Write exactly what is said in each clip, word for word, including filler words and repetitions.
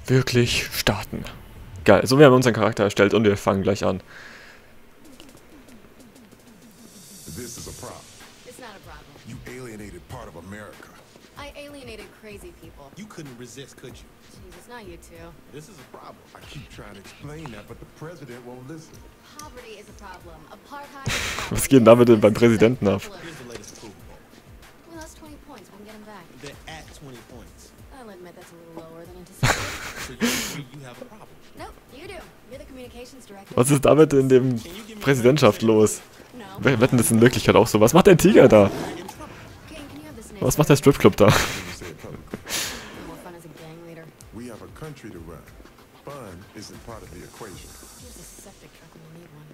wirklich starten. Geil, so wir haben unseren Charakter erstellt und wir fangen gleich an. This is a problem. It's not a problem. You alienated part of America. I alienated crazy people. You couldn't resist, could you? Jesus, not you two. This is a problem. I keep trying to explain that, but the president won't listen. Poverty is a problem. Apartheid is a problem. Was geht denn damit denn beim Präsidenten ab? Here's the latest approval poll. We lost twenty points. We can get them back. They're at twenty points. I'll admit that's a little lower than anticipated. So you agree you have a problem? Nope, you do. You're the communications director. Was ist damit in dem Präsidentschaft los? No. Wir wetten das in Wirklichkeit auch so. Was macht der Tiger da? King, can you have this Was macht der Stripclub da? Let me say it publicly. more fun as a gang leader? We have a country to run. Fun isn't part of the equation. Here's a septic truck when you need one.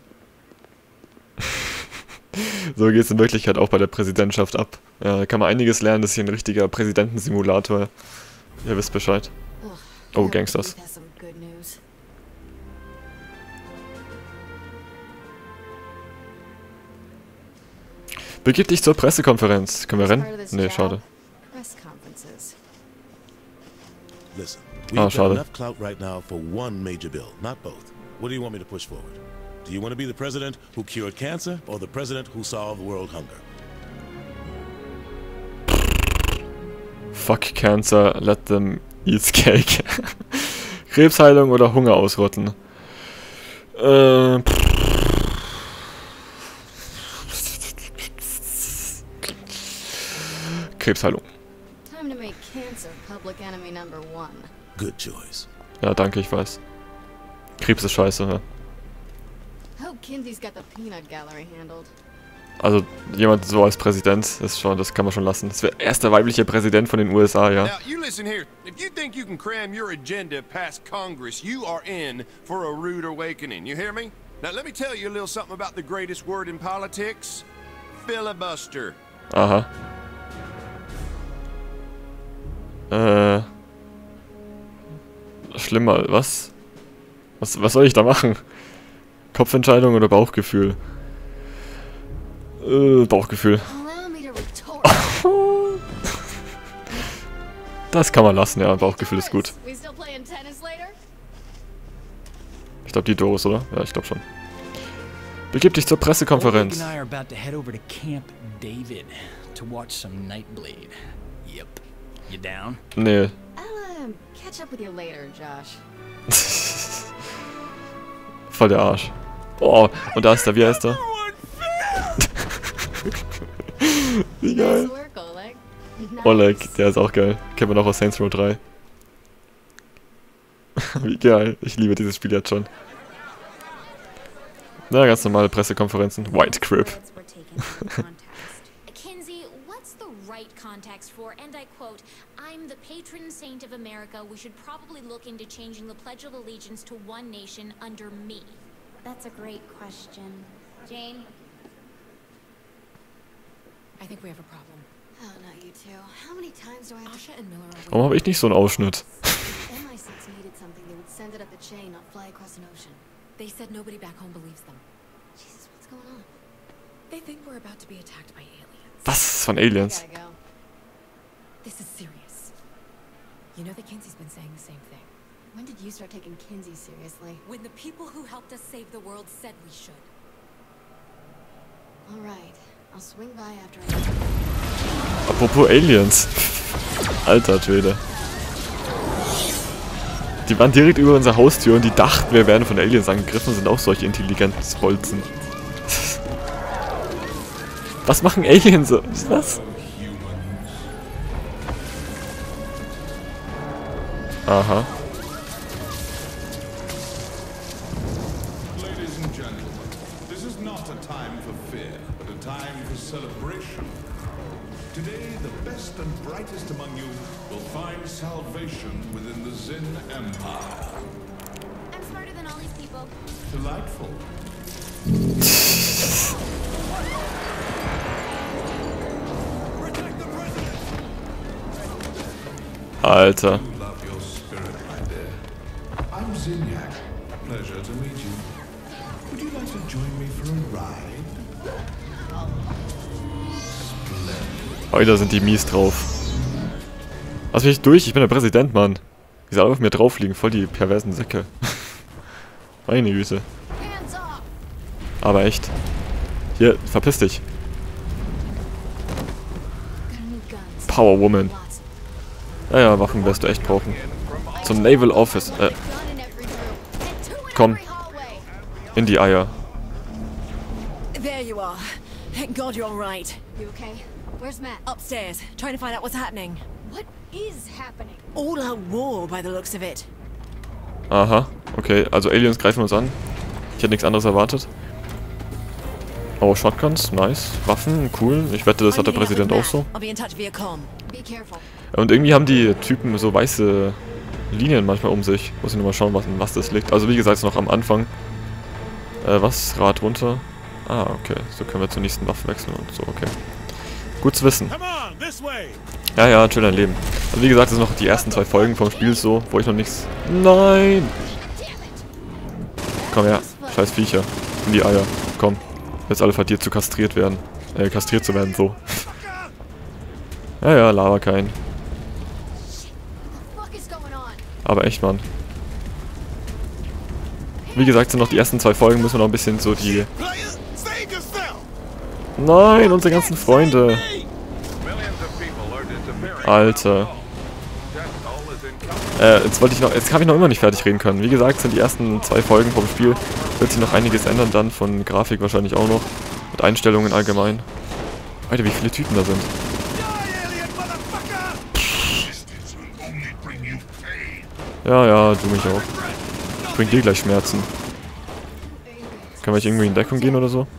So geht es in Wirklichkeit auch bei der Präsidentschaft ab. Ja, da kann man einiges lernen. Das ist hier ein richtiger Präsidentensimulator. Ihr wisst Bescheid. Ugh, Oh, I hope Gangsters. Keith has some good news. Begib dich zur Pressekonferenz. Können wir Part of rennen? this Nee, job, schade. Press conferences. Listen, Oh, we've got schade. enough clout right now for one major bill, not both. What do you want me to push forward? Do you want to be the president who cured cancer or the president who solved world hunger? Fuck cancer, let them eat cake. Krebsheilung oder Hunger ausrotten? Äh, Krebsheilung. Time to make cancer public enemy number one. Good choice. Ja, danke, ich weiß. Krebs ist scheiße, ja. Hope Kinsey's got the peanut gallery handled. Also, jemand so als Präsident, ist schon, das kann man schon lassen. Das wäre erster weiblicher Präsident von den U S A, ja. Now, you listen here. If you think you can cram your agenda past Congress, you are in for a rude awakening. You hear me? Now, let me tell you a little something about the greatest word in politics. Filibuster. Aha. Äh. Schlimmer, was? Was, was soll ich da machen? Kopfentscheidung oder Bauchgefühl? Äh, Bauchgefühl. Allow me to retort. Das kann man lassen, ja, Bauchgefühl ist gut. We still playing tennis later? Ich glaube die Doris, oder? Ja, ich glaube schon. Begib dich zur Pressekonferenz. Oleg and I are about to head over to Camp David to watch some Nightblade. Yep. You down? Nee. I'll um, catch up with you later, Josh. Voll der Arsch. Oh, und da ist der, wie heißt der? Wie geil. Nice work, Oleg. Nice. Oleg, der ist auch geil. Kennen wir noch aus Saints Row drei. Wie geil. Ich liebe dieses Spiel jetzt schon. Na, ganz normale Pressekonferenzen. White Crib. Kinsey, what's the right context for, and I quote, I'm the patron saint of America, we should probably look into changing the Pledge of Allegiance to one nation under me? That's a great question. Jane? I think we have a problem. Oh, not you two. How many times do I have to... Asha and Miller are Warum habe ich nicht so einen Ausschnitt? M I six needed something, they would send it up the chain, not fly across an ocean. They said nobody back home believes them. Jesus, what's going on? They think we're about to be attacked by aliens. Was? Von Aliens? I gotta go. This is serious. You know that Kinsey's been saying the same thing. When did you start taking Kinsey seriously? When the people who helped us save the world said we should. Alright, I'll swing by after I... Apropos Aliens. Alter Schwede. Die waren direkt über unsere Haustür und die dachten, wir werden von Aliens angegriffen, sind auch solche intelligenten Bolzen. Was machen Aliens so? Was ist das? Aha. Ladies and gentlemen, this is not a time for fear, but a time for celebration. Today, the best and brightest among you will find salvation within the Zin Empire. I'm smarter than all these people. Delightful. Alter. You love your spirit, my dear. I'm Zinyak. Pleasure to meet you. Would you like to join me for a ride? Splendid. Heute sind die mies drauf. Lass mich durch, ich bin der Präsident, Mann. Die alle auf mir drauf liegen, voll die perversen Säcke. Meine Güte. Aber echt. Hier, verpiss dich. Power Woman. Ja, ja, Waffen wirst du echt brauchen. Zum Naval Office. Äh. Komm. In die Eier. There you are. Thank God you're all right. You okay? Where's Matt? Upstairs, trying to find out what's happening. What is happening? All out war by the looks of it. Aha, okay. Also Aliens greifen uns an. Ich hätte nichts anderes erwartet. Oh, Shotguns, nice. Waffen, cool. Ich wette, das hat der Präsident auch so. I'll be in touch via comm. Be careful. Und irgendwie haben die Typen so weiße Linien manchmal um sich. Muss ich nur mal schauen, was, was das liegt. Also wie gesagt, ist noch am Anfang. Äh, was? Rad runter. Ah, okay. So können wir zur nächsten Waffe wechseln und so, okay. Gut zu wissen. Ja, ja, chill dein Leben. Also wie gesagt, das sind noch die ersten zwei Folgen vom Spiel so, wo ich noch nichts... Nein! Komm her, scheiß Viecher. In die Eier. Komm. Jetzt alle verdient zu kastriert werden. Äh, kastriert zu werden, so. Ja, ja, laber kein. Aber echt, Mann. Wie gesagt, sind noch die ersten zwei Folgen, müssen wir noch ein bisschen so die... Nein, unsere ganzen Freunde. Alter. Äh, jetzt wollte ich noch... Jetzt habe ich noch immer nicht fertig reden können. Wie gesagt, sind die ersten zwei Folgen vom Spiel. Wird sich noch einiges ändern dann, von Grafik wahrscheinlich auch noch. Und Einstellungen allgemein. Alter, wie viele Typen da sind. Ja, ja, du mich auch. Ich bring dir gleich Schmerzen. Können wir irgendwie in Deckung gehen oder so?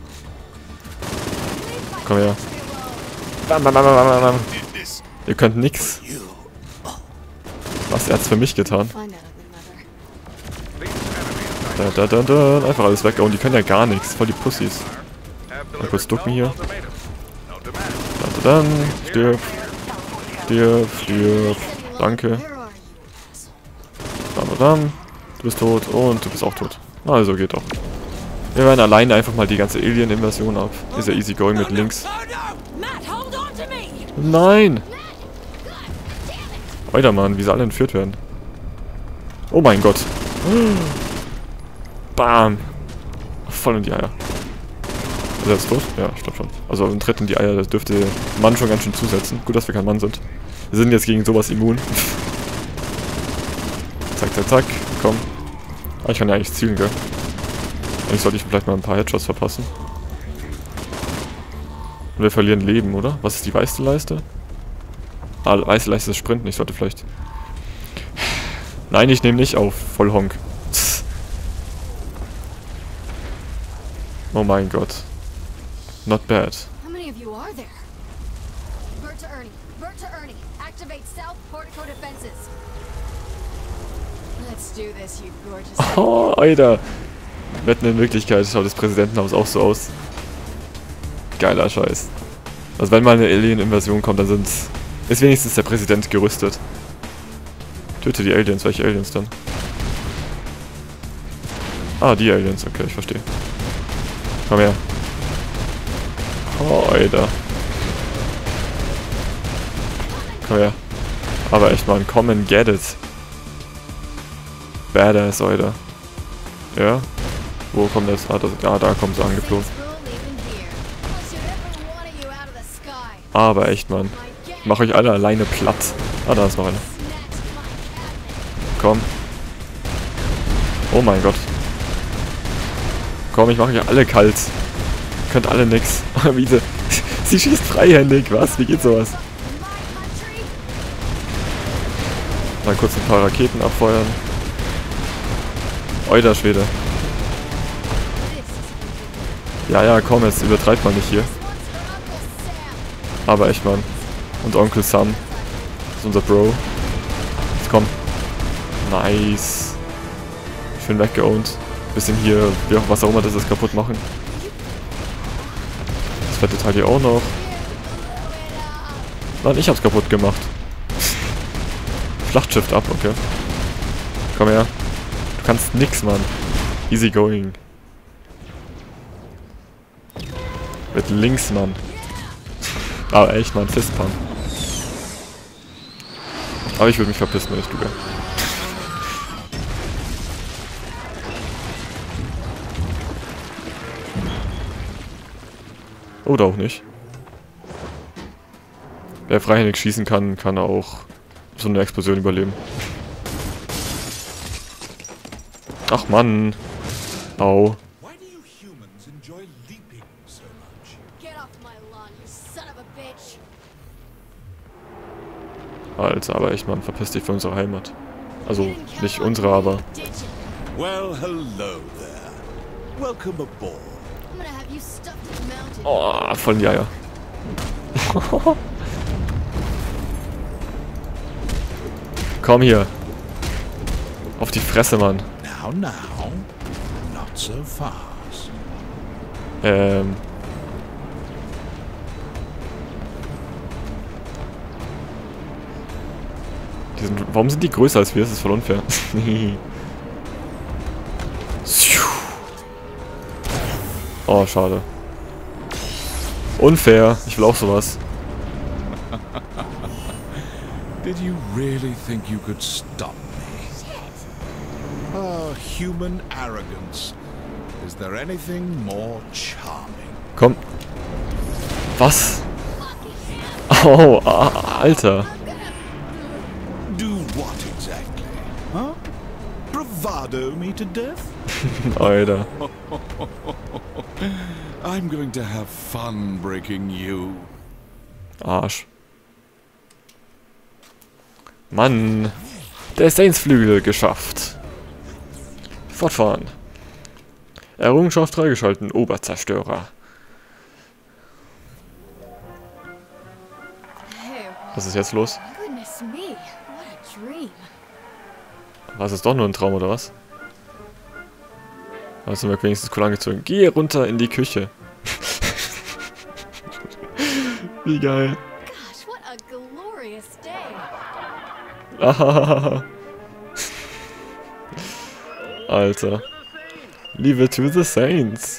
Komm her. Bam, bam, bam, bam, bam. Ihr könnt nix. Was, er hat's für mich getan? Da, da, da, da. Einfach alles weg. Oh, und die können ja gar nichts. Voll die Pussys. Mal kurz ducken hier. Da, da, dann. Stirb. Stirb, stirb. Danke. Bam, bam. Du bist tot und du bist auch tot. Also geht doch. Wir werden alleine einfach mal die ganze Alien-Invasion ab. Ist ja easy going mit links. Nein! Weiter, Mann, wie sie alle entführt werden. Oh mein Gott. Bam! Voll in die Eier. Ist er jetzt tot? Ja, ich glaube schon. Also ein Tritt in die Eier, das dürfte Mann schon ganz schön zusetzen. Gut, dass wir kein Mann sind. Wir sind jetzt gegen sowas immun. Zack, zack, zack. Komm. Ah, ich kann ja eigentlich zielen, gell? Eigentlich sollte ich vielleicht mal ein paar Headshots verpassen. Und wir verlieren Leben, oder? Was ist die weiße Leiste? Ah, weiße Leiste ist Sprinten. Ich sollte vielleicht... Nein, ich nehme nicht auf. Voll Honk. Oh mein Gott. Not bad. How many of you are there? Bert to Ernie. Bert to Ernie. Activate South Portico defenses. Let's do this, you gorgeous. Oh, Alter. Wetten, in Wirklichkeit schaut das Präsidentenhaus auch so aus. Geiler Scheiß. Also wenn mal eine Alien-Invasion kommt, dann sind, ist wenigstens der Präsident gerüstet. Töte die Aliens. Welche Aliens dann? Ah, die Aliens. Okay, ich verstehe. Komm her. Oh, Alter. Komm her. Aber echt, man, come and get it. Badass, Alter. Ja? Wo kommt das? Ah, das, ah da kommt sie angeflogen. Aber echt, Mann. Ich mach euch alle alleine platt. Ah, da ist noch einer. Komm. Oh mein Gott. Komm, ich mache euch alle kalt. Könnt alle nix. Wie sie, sie schießt freihändig. Was? Wie geht sowas? Mal kurz ein paar Raketen abfeuern. Alter Schwede. Ja, ja, komm, jetzt übertreibt man nicht hier. Aber echt, Mann. Und Onkel Sam. Das ist unser Bro. Jetzt komm. Nice. Schön weggeowned. Bisschen hier, wie auch was auch immer das ist, kaputt machen. Das fette Teil hier auch noch. Nein, ich hab's kaputt gemacht. Schlachtschiff ab, okay. Komm her. Du kannst nix, Mann. Easy going. Mit links, Mann. Aber echt, Mann, Fistpump. Aber ich würde mich verpissen, wenn ich du wäre. Oder auch nicht. Wer freihändig schießen kann, kann auch so eine Explosion überleben. Ach Mann. Au. Alter, aber echt, Mann, verpiss dich für unsere Heimat. Also, nicht unsere, aber... Well, hello there. Welcome aboard. Oh, voll die Eier. Komm hier. Auf die Fresse, Mann. Now, now. Not so fast. Ähm... Die sind, warum sind die größer als wir? Das ist voll unfair. Oh, schade. Unfair. Ich will auch sowas. Did you really think you could stop me? Oh, human arrogance. Is there anything more charming? Komm. Was? Oh, ah, Alter. Do what exactly? Huh? Bravado me to death? Alter. I'm going to have fun breaking you. Arsch. Mann. Der Saints-Flügel geschafft. Fortfahren. Errungenschaft freigeschalten. Oberzerstörer. Was ist jetzt los? Was ist doch nur ein Traum, oder was? Da sind wir wenigstens cool angezogen. Geh runter in die Küche. Wie geil. Alter. Leave it to the Saints.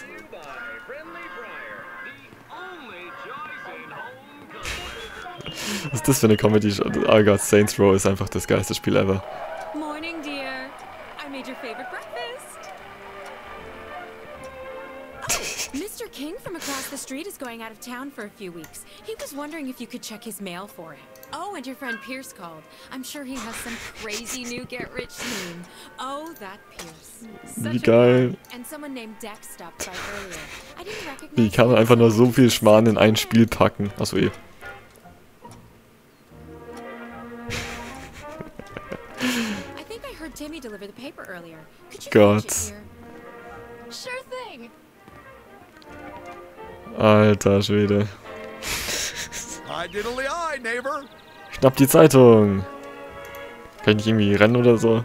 Was ist das für eine Comedy? Oh Gott, Saints Row ist einfach das geilste Spiel ever. Morning, dear. I made your favorite breakfast. Mister King from across the street is going out of town for a few weeks. He was wondering if you could check his mail for him. Oh, and your friend Pierce called. I'm sure he has some crazy new get-rich scheme. Oh, that Pierce. Wie geil. And someone named Dex stopped by earlier. I didn't recognize. Wie kann man einfach nur so viel Schmarrn in ein Spiel packen? Achso, eh. I think I heard Timmy deliver the paper earlier. Could you Gott. finish it here? Sure thing. Alter Schwede. Hi diddly eye, neighbor. Schnapp die Zeitung. Kann ich nicht irgendwie rennen oder so?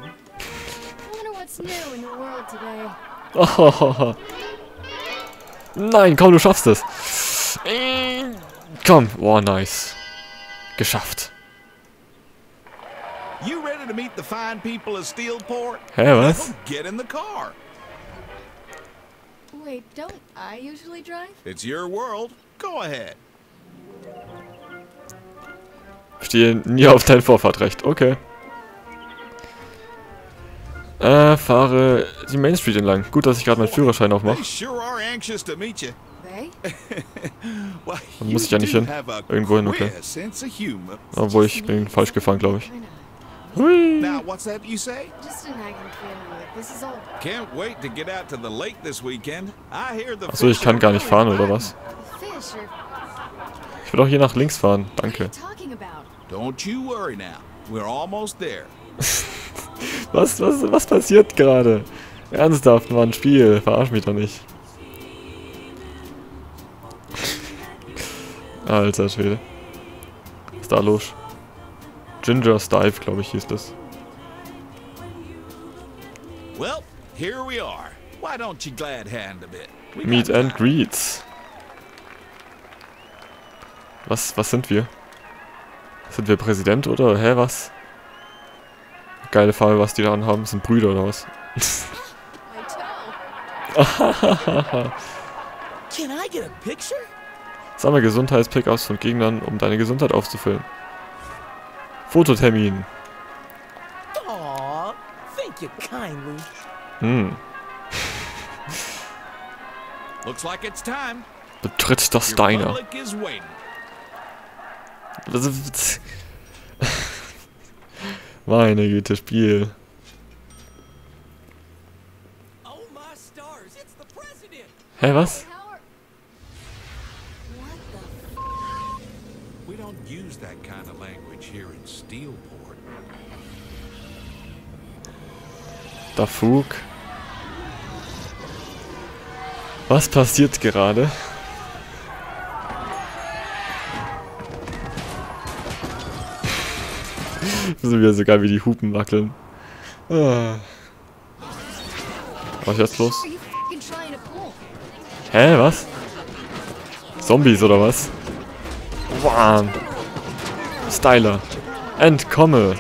Oh. Nein, komm, du schaffst es. Komm. Oh, nice. Geschafft. You ready to meet the fine people of Steelport? Hä, was? Get in the car. Wait, don't I usually drive? It's your world. Go ahead. Stehe nie auf dein Vorfahrtrecht. Okay. Äh, fahre die Main Street entlang. Gut, dass ich gerade meinen Führerschein aufmache. Dann muss ich ja nicht hin. Irgendwo hin, okay. Obwohl, ich bin falsch gefahren, glaube ich. Hui. Achso, ich kann gar nicht fahren, oder was? Ich will auch hier nach links fahren. Danke. Was, was, was passiert gerade? Ernsthaft, Mann, Spiel. Verarsch mich doch nicht. Alter Schwede. Was ist da los? Ginger's Dive, glaube ich, hieß das. Well, here we are. Why don't you glad hand a bit? Meet and greets. Was, was sind wir? Sind wir Präsident oder? Hä, was? Geile Farbe, was die da anhaben. Sind Brüder oder was? Can I get a picture? Sammle Gesundheits-Pickups von Gegnern, um deine Gesundheit aufzufüllen. Fototermin. Aw, thank you kindly. Hm. Looks like it's time. Betritt das Diner. Meine Güte, Spiel. Hä, was? We don't use that kind of language here in Steelport. Da Fug. Was passiert gerade? Das ist wieder so geil, wie die Hupen wackeln. Ah. Was ist jetzt los? Hä, was? Zombies oder was? Wow. Styler. Entkomme.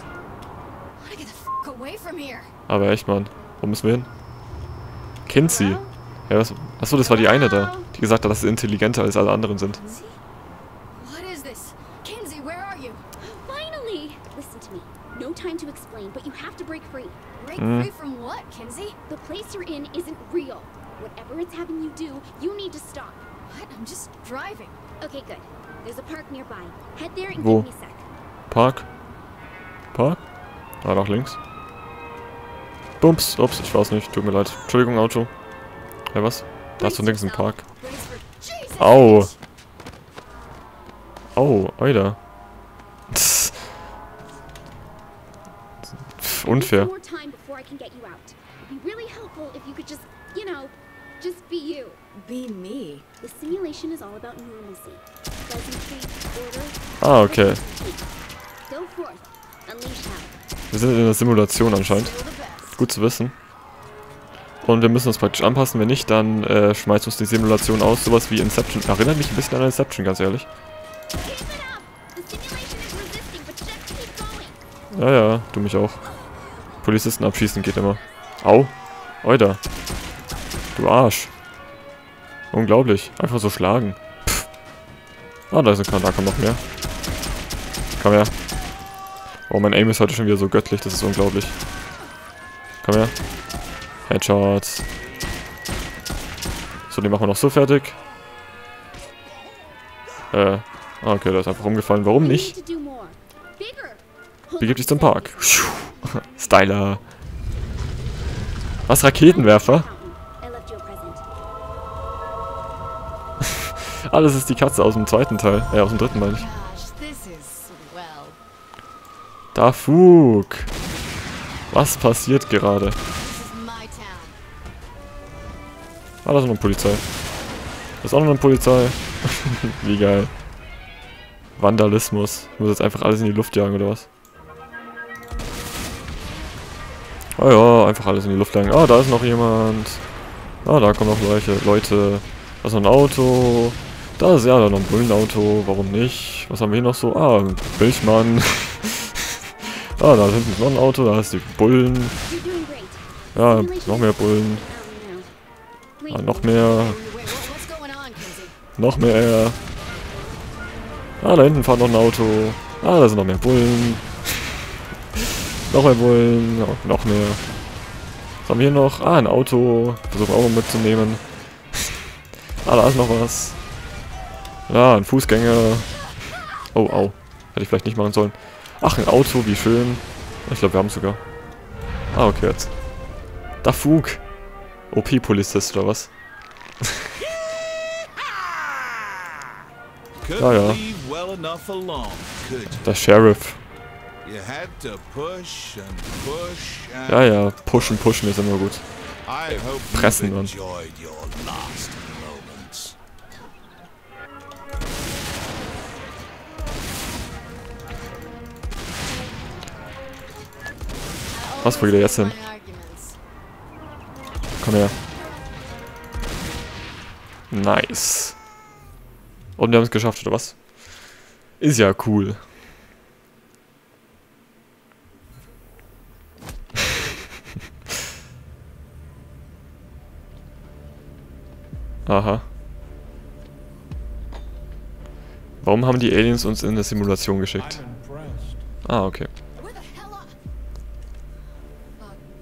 Aber echt, Mann. Wo müssen wir hin? Kinsey. Ja, was? Achso, das war die eine da, die gesagt hat, dass sie intelligenter als alle anderen sind. What is this? Kinsey, where are you? Finally! Listen to me. No time to explain, but you have to break free. Break Mm. free from what, Kinsey? The place you're in isn't real. Whatever it's having you do, you need to stop. What? I'm just driving. Okay, good. There's a park nearby. Head there and Wo? give me a sec. Park? Park? Ah, nach links. Bums. Ups, ich weiß nicht. Tut mir leid. Entschuldigung, Auto. Ja, was? Da ist so links ein Park. Au. Au, Alter. Pff, unfair. More time before I can get you out. It'd be really helpful if you could just, you know, just be you. Be me. The simulation is all about normalcy. Pleasantry, order. Ah, okay. Go forth. Unleash hell. Wir sind in einer Simulation anscheinend. Gut zu wissen. Und wir müssen uns praktisch anpassen. Wenn nicht, dann äh, schmeißt uns die Simulation aus. Sowas wie Inception. Erinnert mich ein bisschen an Inception, ganz ehrlich. Ja, ja, du mich auch. Polizisten abschießen geht immer. Au. Alter. Du Arsch. Unglaublich. Einfach so schlagen. Pff. Ah, da ist ein Kahn. Da kommt noch mehr. Komm her. Oh, mein Aim ist heute schon wieder so göttlich. Das ist unglaublich. Komm her. Headshots. So, den machen wir noch so fertig. Äh. Ah, okay, der ist einfach umgefallen. Warum nicht? Wie gibt es zum Park? Styler. Was, Raketenwerfer? Ah, das ist die Katze aus dem zweiten Teil. Äh, aus dem dritten, meine ich. Da Fug. Was passiert gerade? Ah, da ist noch eine Polizei. Da ist auch noch eine Polizei. Wie geil. Vandalismus. Ich muss jetzt einfach alles in die Luft jagen, oder was? Ah ja, einfach alles in die Luft jagen. Ah, da ist noch jemand. Ah, da kommen noch Leute. Leute. Da ist noch ein Auto. Da ist ja da noch ein Bullenauto. Warum nicht? Was haben wir hier noch so? Ah, ein Milchmann. Ah, da hinten ist noch ein Auto. Da ist die Bullen. Ja, noch mehr Bullen. Ah, noch mehr. Noch mehr. Ah, da hinten fährt noch ein Auto. Ah, da sind noch mehr Bullen. Noch mehr Bullen. Oh, noch mehr. Was haben wir hier noch? Ah, ein Auto. Versuchen wir auch mal mitzunehmen. Ah, da ist noch was. Ja, ein Fußgänger. Oh, au. Hätte ich vielleicht nicht machen sollen. Ach, ein Auto, wie schön. Ich glaube, wir haben es sogar. Ah, okay, jetzt. Da Fug. O P-Polizist oder was? Ja, ja. Der Sheriff. Ja, ja. Pushen, pushen ist immer gut. Pressen dann. Was, wo geht er jetzt hin? Komm her. Nice. Und wir haben es geschafft, oder was? Ist ja cool. Aha. Warum haben die Aliens uns in eine Simulation geschickt? Ah, okay.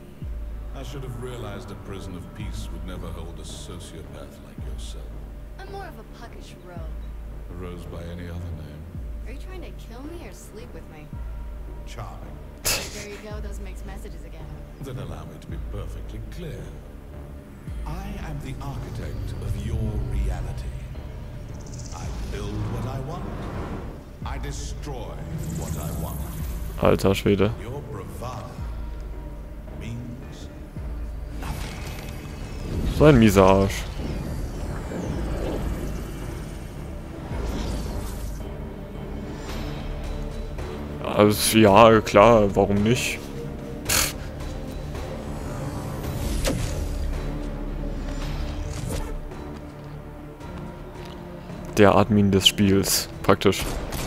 I should have realized a prison of peace would never hold a sociopath like yourself. more of a puckish rogue. A rose by any other name. Are you trying to kill me or sleep with me? Charming. There you go, those mixed messages again. Then allow me to be perfectly clear. I am the architect of your reality. I build what I want. I destroy what I want. Alter Schwede. Your bravado means So ein mieser Arsch. Also, ja, klar, warum nicht? Pff. Der Admin des Spiels, praktisch.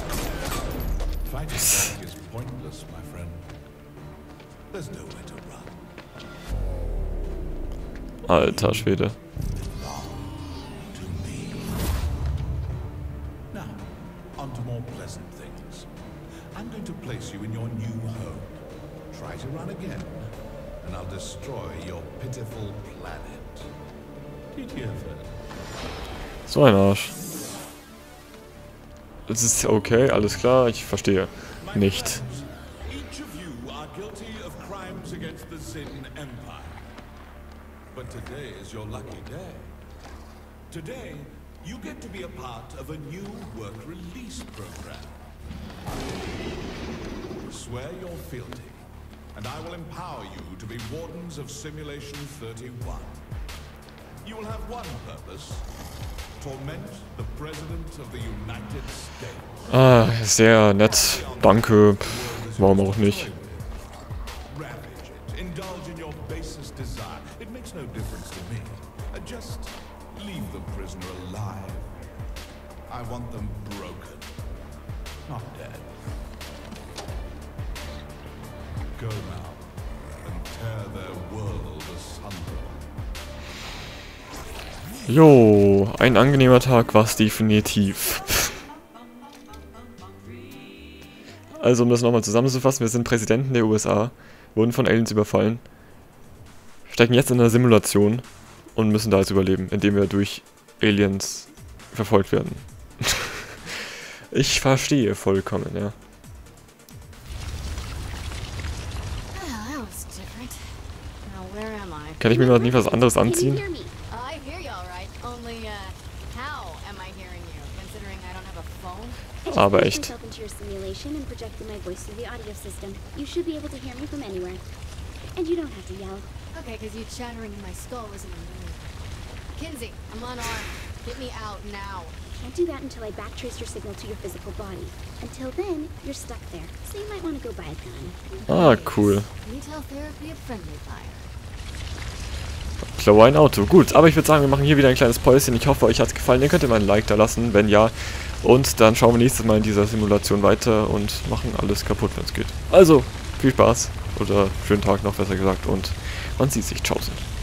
Alter Schwede. Now, on to more pleasant things. I'm going to place you in your new home. Try to run again, and I'll destroy your pitiful planet. Did you ever? So ein Arsch. Es ist okay, alles klar, ich verstehe. Nicht. Each of you are guilty of crimes against the Zin Empire. But today is your lucky day. Today, you get to be a part of a new work release program. Swear your fealty, and I will empower you to be wardens of Simulation thirty-one. You will have one purpose: torment the President of the United States. Ah, sehr nett. Danke. Warum auch nicht? Ravage it. Indulge in your basest desire. It makes no difference to me. Uh, just leave the prisoner alive. I want them broken, not dead. Go now and tear their world asunder. Jo, ein angenehmer Tag war es definitiv. Also, um das nochmal zusammenzufassen, wir sind Präsidenten der U S A, wurden von Aliens überfallen, stecken jetzt in einer Simulation und müssen da jetzt überleben, indem wir durch Aliens verfolgt werden. Ich verstehe vollkommen, ja. Kann ich mir mal nie was anderes anziehen? Aber echt. Kinsey, I'm unarmed. Get me out now. Can't do that until I backtrace your signal to your physical body. Until then, you're stuck there. So you might want to go buy a gun. Ah, cool. Retail therapy at friendly fire. Klaue ein Auto. Gut, aber ich würde sagen, wir machen hier wieder ein kleines Päuschen. Ich hoffe, euch hat es gefallen. Ihr könnt ihr mal ein Like da lassen, wenn ja. Und dann schauen wir nächstes Mal in dieser Simulation weiter und machen alles kaputt, wenn es geht. Also, viel Spaß. Oder schönen Tag noch, besser gesagt. Und man sieht sich. Ciao.